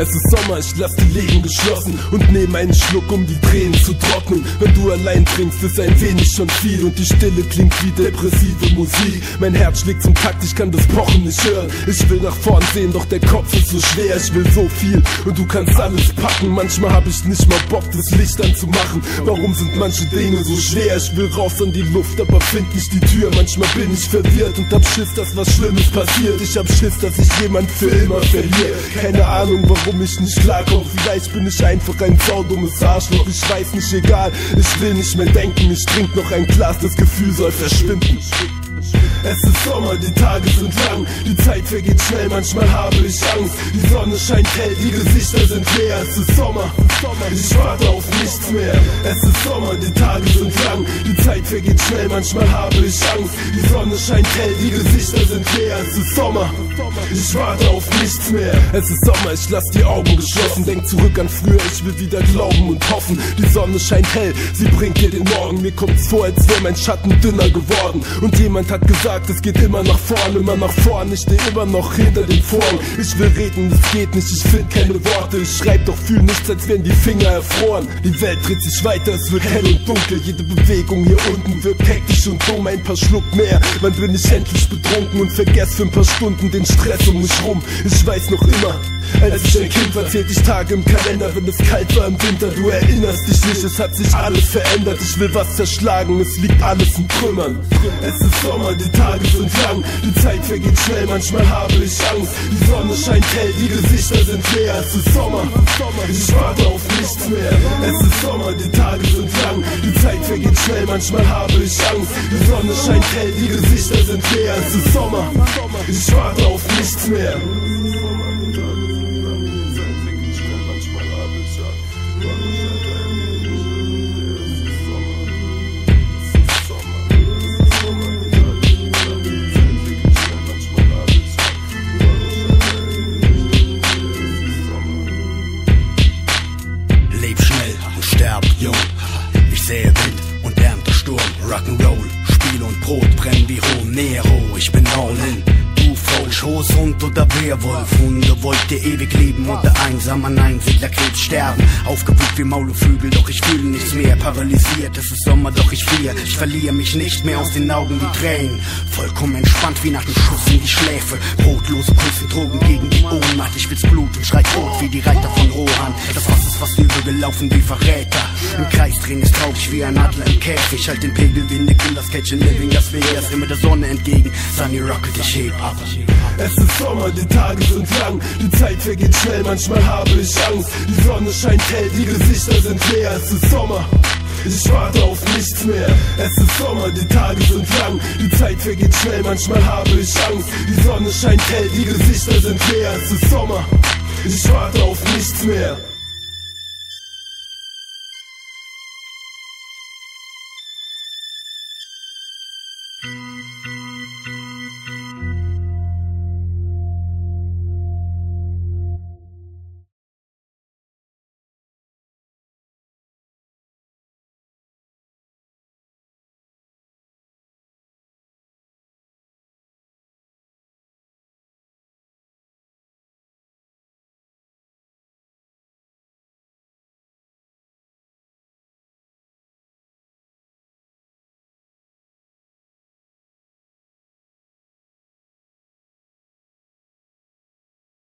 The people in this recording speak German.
Es ist Sommer, ich lass die Läden geschlossen und nehme einen Schluck, um die Tränen zu trocknen. Wenn du allein trinkst, ist ein wenig schon viel und die Stille klingt wie depressive Musik. Mein Herz schlägt zum Takt, ich kann das Pochen nicht hören. Ich will nach vorn sehen, doch der Kopf ist so schwer. Ich will so viel und du kannst alles packen. Manchmal hab ich nicht mal Bock, das Licht anzumachen. Warum sind manche Dinge so schwer? Ich will raus an die Luft, aber find nicht die Tür. Manchmal bin ich verwirrt und hab Schiss, dass was Schlimmes passiert. Ich hab Schiss, dass ich jemand für immer verliere. Keine Ahnung, warum ich nicht klarkomme. Vielleicht bin ich einfach ein saudummes Arschloch. Ich weiß nicht, egal, ich will nicht mehr denken. Ich trink noch ein Glas, das Gefühl soll verschwinden. Es ist Sommer, die Tage sind lang, die Zeit vergeht schnell, manchmal habe ich Angst. Die Sonne scheint hell, die Gesichter sind leer. Es ist Sommer, ich warte auf nichts mehr. Es ist Sommer, die Tage sind lang, die Zeit vergeht schnell, manchmal habe ich Angst. Die Sonne scheint hell, die Gesichter sind leer. Es ist Sommer, ich warte auf nichts mehr. Es ist Sommer, ich lass die Augen geschlossen, denk zurück an früher, ich will wieder glauben und hoffen. Die Sonne scheint hell, sie bringt dir den Morgen. Mir kommt's vor, als wäre mein Schatten dünner geworden. Und jemand hat gesagt, es geht immer nach vorn, ich steh immer noch hinter den Vorhang. Ich will reden, es geht nicht, ich find keine Worte. Ich schreib doch, fühl nichts, als wären die Finger erfroren. Die Welt dreht sich weiter, es wird hell und dunkel. Jede Bewegung hier unten wirkt hektisch und dumm. Ein paar Schluck mehr, wann bin ich endlich betrunken und vergess für ein paar Stunden den Stress um mich rum. Ich weiß noch immer, als ich ein Kind war, zählt ich Tage im Kalender, wenn es kalt war im Winter. Du erinnerst dich nicht, es hat sich alles verändert. Ich will was zerschlagen, es liegt alles in Trümmern. Es ist Sommer, die Tage sind lang, die Zeit vergeht schnell, manchmal habe ich Angst. Die Sonne scheint hell, die Gesichter sind leer. Es ist Sommer, ich warte auf nichts mehr. Es ist Sommer, die Tage sind lang, die Zeit vergeht schnell, manchmal habe ich Angst. Die Sonne scheint hell, die Gesichter sind leer. Es ist Sommer, ich warte auf nichts mehr. Ich sehe Wind und ernte Sturm, Rock'n'Roll, Spiel und Brot brennen wie Romero. Ich bin all in, du Schoßhund oder Werwolf. Hunde wollt ihr ewig leben oder einsam an Einsiedlerkrebs sterben. Aufgewühlt wie Mauleflügel, doch ich fühle nichts mehr. Paralysiert, es ist Sommer, doch ich friere. Ich verliere mich nicht mehr aus den Augen wie Tränen. Vollkommen entspannt wie nach dem Schuss in die Schläfe. Brotlose Kunst, Drogen gegen die Ohnmacht. Ich will's Blut und schrei tot wie die Reiter von Rohan. Das Fass ist fast übergelaufen wie Verräter. Im Kreis drehen ist traurig wie ein Adler im Käfig. Halt den Pegel wie Nicolas Cage in Living Las Vegas. Immer der Sonne entgegen, Sonny rocket, ich heb ab. Es ist Sommer, die Tage sind lang, die Zeit vergeht schnell, manchmal habe ich Angst. Die Sonne scheint hell, die Gesichter sind leer. Es ist Sommer, ich warte auf nichts mehr. Es ist Sommer, die Tage sind lang, die Zeit vergeht schnell, manchmal habe ich Angst. Die Sonne scheint hell, die Gesichter sind leer. Es ist Sommer, ich warte auf nichts mehr.